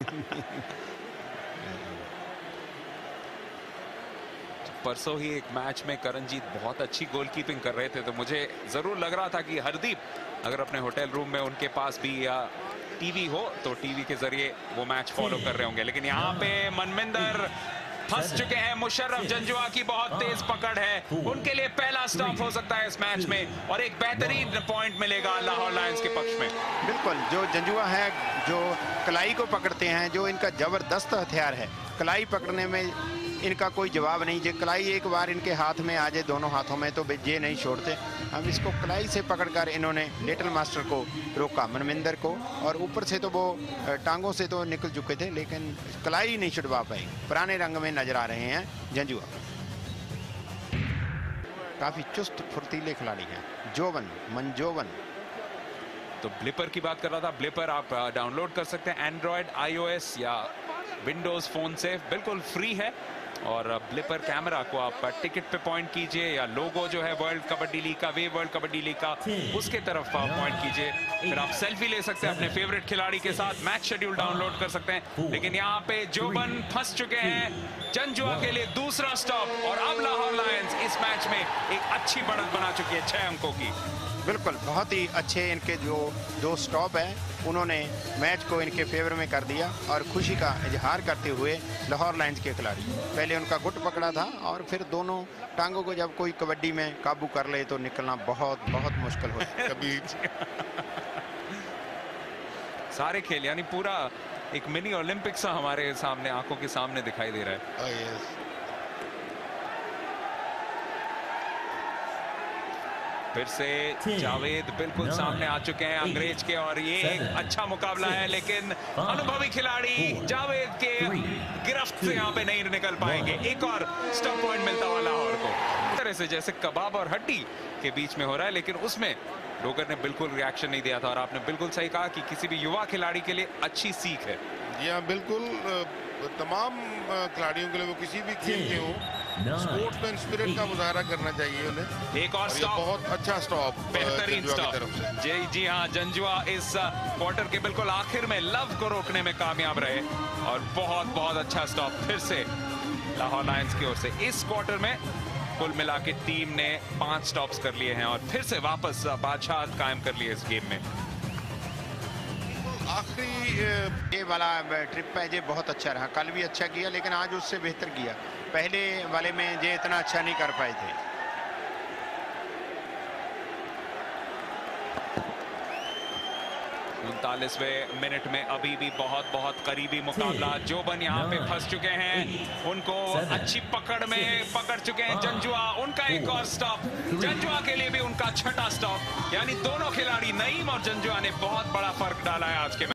परसों ही एक मैच में करणजीत बहुत अच्छी गोलकीपिंग कर रहे थे, तो मुझे जरूर लग रहा था कि हरदीप अगर अपने होटल रूम में उनके पास भी या टीवी हो तो टीवी के जरिए वो मैच फॉलो कर रहे होंगे। लेकिन यहाँ पे मनविंदर फंस चुके हैं। मुशर्रफ जंजुआ की बहुत तेज पकड़ है, उनके लिए पहला स्टॉप हो सकता है इस मैच में और एक बेहतरीन पॉइंट मिलेगा लाहौर लायंस के पक्ष में। बिल्कुल, जो जंजुआ है जो कलाई को पकड़ते हैं, जो इनका जबरदस्त हथियार है, कलाई पकड़ने में इनका कोई जवाब नहीं। जो कलाई एक बार इनके हाथ में आ जाए, दोनों हाथों में, तो ये नहीं छोड़ते। अब इसको कलाई से पकड़कर इन्होंने लिटिल मास्टर को रोका, मनविंदर को, और ऊपर से तो वो टांगों से तो निकल चुके थे लेकिन कलाई नहीं छुड़वा पाए। पुराने रंग में नजर आ रहे हैं जंजुआ। काफी चुस्त फुर्तीले खिलाड़ी हैं मंजोवन। तो ब्लिपर की बात कर रहा था। ब्लिपर आप डाउनलोड कर सकते हैं एंड्रॉयड, iOS या विंडोज फोन से, बिल्कुल फ्री है। और ब्लिपर कैमरा को आप टिकट पे पॉइंट कीजिए या लोगो जो है वर्ल्ड कबड्डी लीग का, वे वर्ल्ड कबड्डी लीग का, उसके तरफ पॉइंट कीजिए। फिर आप सेल्फी ले सकते हैं अपने फेवरेट खिलाड़ी के साथ, मैच शेड्यूल डाउनलोड कर सकते हैं। लेकिन यहाँ पे जोबन फंस चुके हैं। जंजुआ के लिए दूसरा स्टॉप और अब लाहौर लायंस इस मैच में एक अच्छी बढ़त बना चुकी है 6 अंकों की। बिल्कुल, बहुत ही अच्छे इनके जो 2 स्टॉप है, उन्होंने मैच को इनके फेवर में कर दिया और खुशी का इजहार करते हुए लाहौर लायंस के खिलाड़ी, पहले उनका गुट पकड़ा था और फिर दोनों टांगों को जब कोई कबड्डी में काबू कर ले तो निकलना बहुत बहुत मुश्किल हो कभी। सारे खेल यानी पूरा एक मिनी ओलंपिक्स हमारे सामने, आंखों के सामने दिखाई दे रहा है। फिर से जावेद बिल्कुल सामने आ चुके हैं अंग्रेज के, और ये एक अच्छा मुकाबला है लेकिन अनुभवी खिलाड़ी जावेद के गिरफ्त से यहाँ पे नहीं निकल पाएंगे। एक और स्टॉप पॉइंट मिलता हुआ लाहौर को, इस तरह से जैसे कबाब और हड्डी के बीच में हो रहा है, लेकिन उसमें डोगर ने बिल्कुल रिएक्शन नहीं दिया था। और आपने बिल्कुल सही कहा कि किसी भी युवा खिलाड़ी के लिए अच्छी सीख है। जी हाँ, बिल्कुल, तमाम खिलाड़ियों के लिए, वो किसी भी खेल के हो, स्पोर्ट्समैन स्पिरिट का मुजाहरा करना चाहिए उन्हें। एक और स्टॉप, बहुत अच्छा स्टॉप, बेहतरीन स्टॉप। जी हाँ, जंजुआ इस क्वार्टर के बिल्कुल आखिर में लव को रोकने में कामयाब रहे और बहुत बहुत अच्छा स्टॉप फिर से लाहौर लायंस की ओर से। इस क्वार्टर में कुल मिला के टीम ने 5 स्टॉप्स कर लिए हैं और फिर से वापस बादशाह कायम कर लिए इस गेम में। आखिरी ये वाला ट्रिप है, ये बहुत अच्छा रहा। कल भी अच्छा किया लेकिन आज उससे बेहतर किया। पहले वाले में ये इतना अच्छा नहीं कर पाए थे। 39वें मिनट में अभी भी बहुत बहुत करीबी मुकाबला। जोबन यहाँ पे फंस चुके हैं, उनको अच्छी पकड़ में पकड़ चुके हैं जंजुआ। उनका एक और स्टॉप, जंजुआ के लिए भी उनका 6ठा स्टॉप। यानी दोनों खिलाड़ी नईम और जंजुआ ने बहुत बड़ा फर्क डाला है आज के